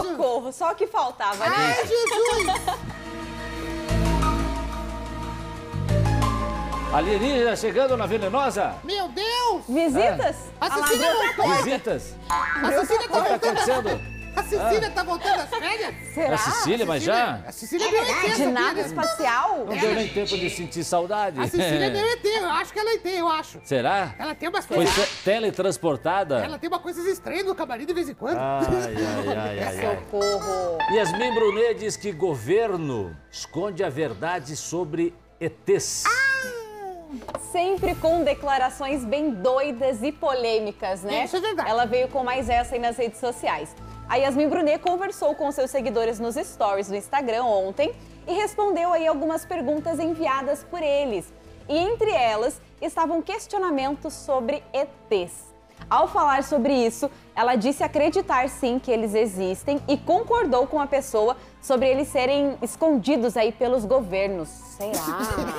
Socorro, só o que faltava, né? Ai, Jesus! Alienígena chegando na Venenosa? Meu Deus! Visitas? A Cecília voltou! Visitas? A Cecília O tá que tá voltando! acontecendo? A Cecília tá voltando das férias? Será? A Cecília, mas já? A Cecília é meu ET, De nave sabia? espacial? Não deu nem tempo de sentir saudade. A Cecília é meu ET, eu acho que ela é ET, eu acho. Será? Ela tem umas Foi coisas... teletransportada? Ela tem umas coisas estranhas no camarim de vez em quando. Ai. Socorro. Yasmin Brunet diz que governo esconde a verdade sobre ETs. Sempre com declarações bem doidas e polêmicas, né? Isso é verdade. Ela veio com mais essa aí nas redes sociais. A Yasmin Brunet conversou com seus seguidores nos stories do Instagram ontem e respondeu aí algumas perguntas enviadas por eles. E entre elas estavam questionamentos sobre ETs. Ao falar sobre isso, ela disse acreditar sim que eles existem e concordou com a pessoa sobre eles serem escondidos aí pelos governos. Sei lá.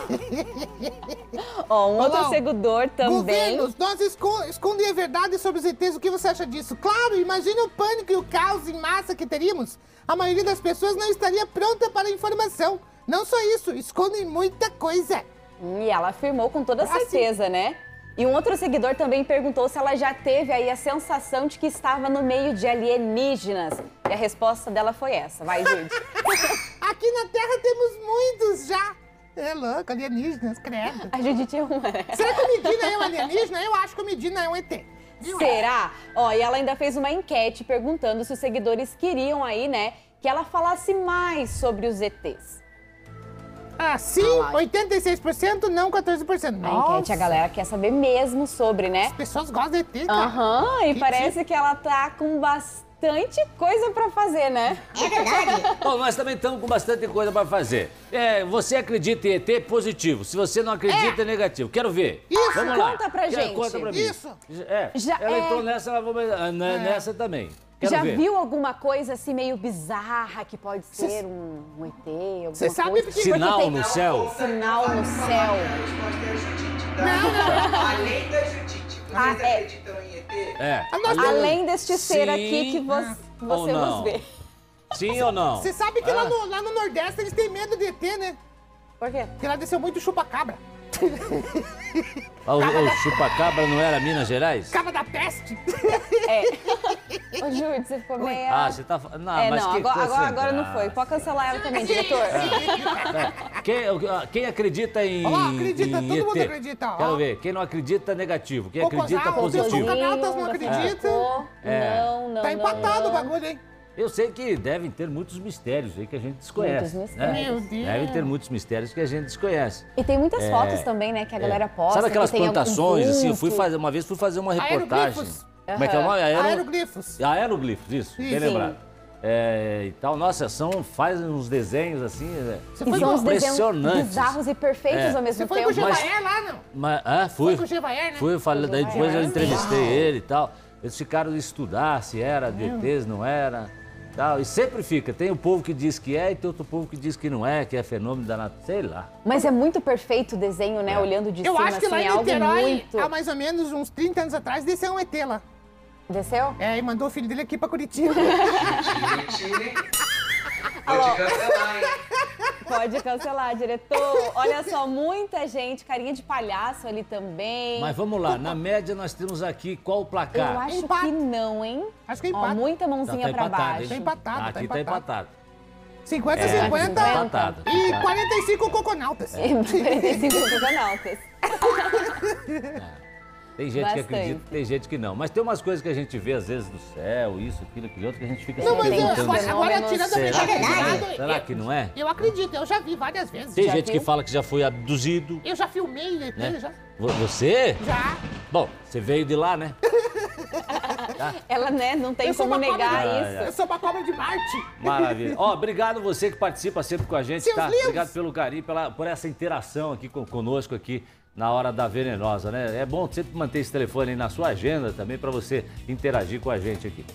Ó, um outro seguidor também... Governos, nós escondem a verdade sobre os ETs, o que você acha disso? Claro, imagine o pânico e o caos em massa que teríamos. A maioria das pessoas não estaria pronta para a informação. Não só isso, escondem muita coisa. E ela afirmou com toda certeza, né? E um outro seguidor também perguntou se ela já teve aí a sensação de que estava no meio de alienígenas. E a resposta dela foi essa. Vai, Judy. Aqui na Terra temos muitos já. É louco, alienígenas, credo. A Judite é uma, né? Será que o Medina é um alienígena? Eu acho que o Medina é um ET. Será? Ó, e ela ainda fez uma enquete perguntando se os seguidores queriam aí, né, que ela falasse mais sobre os ETs. Ah, sim, 86%, não 14%. A enquete, a galera quer saber mesmo sobre, né? As pessoas gostam de ET, cara. Aham, e parece que ela tá com bastante coisa pra fazer, né? É verdade. Bom, nós também estamos com bastante coisa para fazer. Você acredita em ET, positivo. Se você não acredita, é negativo. Quero ver. Isso. Vamos lá. Conta pra gente. Conta pra mim. Isso. Ela entrou nessa, ela vai nessa também. Quero Já ver. viu alguma coisa assim meio bizarra que pode ser um ET? Alguma Você sabe coisa? porque... Sinal no céu? Sinal no céu. A resposta é a Judite, tá? Além da Judite, vocês acreditam em ET? Além deste ser aqui que ou você não? nos vê. Sim ou não? Você sabe que lá no Nordeste eles têm medo de ET, né? Por quê? Porque lá desceu muito chupa-cabra. O chupacabra não era Minas Gerais? Cabra da peste. Ô, Júlio, você ficou meio... Você tá... Não, É, mas não, que coisa agora sem não foi. graça. Pode cancelar ela também, diretor. Quem acredita em Ó, acredita, em todo ET? mundo acredita, ó. Quero ver. Quem não acredita, negativo. Quem acredita, Cocosal, positivo. Deus, Canaltas não acreditam. Não. Tá empatado o bagulho, hein? Eu sei que devem ter muitos mistérios aí que a gente desconhece. Muitos né? mistérios. Meu Deus. Devem ter muitos mistérios que a gente desconhece. E tem muitas fotos também, né, que a galera posta. Sabe aquelas que tem algum plantações, assim? Eu vulto. uma vez fui fazer uma reportagem. Aeroglifos. Como é que é o nome? Aeroglifos. Aeroglifos, isso. Bem Sim. lembrado. E tal, nossa, faz uns desenhos assim, Você E foi são uns com... desenhos impressionantes. bizarros e perfeitos ao mesmo Você foi com o tempo. Gevaer lá, não? Mas, fui. Foi com o Gevaer, né? Fui, falei, daí depois eu Gevaer. entrevistei ele e tal. Eles ficaram de estudar se era de ETs, não era. Tal. E sempre fica, tem o povo que diz que é e tem outro povo que diz que não é, que é fenômeno da natureza, sei lá. Mas é muito perfeito o desenho, né? Olhando de Eu cima, acho que assim, lá é em algo Niterói, muito... há mais ou menos uns 30 anos atrás, desceu um ET lá. Desceu? E mandou o filho dele aqui pra Curitiba. Judite, pode cancelar, hein? Pode cancelar, diretor. Olha só, muita gente, carinha de palhaço ali também. Mas vamos lá, na média nós temos aqui qual o placar? Eu acho Empate. que não, hein? Acho que é Ó, empate. muita mãozinha pra baixo. Tá empatado, Aqui tá tá empatado. empatado. 50-50 Tá empatado. e 45 coconautas. 45 coconautas. Tem gente que Bastante. acredita, tem gente que não. Mas tem umas coisas que a gente vê às vezes do céu, isso, aquilo outro, que a gente fica Não, se mas perguntando. agora tirando a Será brincadeira. que não é? Será que não é? Eu acredito, eu já vi várias vezes. Tem Já gente que viu? fala que já foi abduzido, Eu já filmei ET, né? já. Você? Já. Bom, você veio de lá, né? Ela, né, não tem Eu sou como uma cobra negar de- isso. Eu sou uma cobra de Marte. Maravilha. Ó, obrigado você que participa sempre com a gente, Seus tá? lindos. Obrigado pelo carinho, por essa interação aqui conosco aqui na Hora da Venenosa, né? É bom sempre manter esse telefone aí na sua agenda também para você interagir com a gente aqui.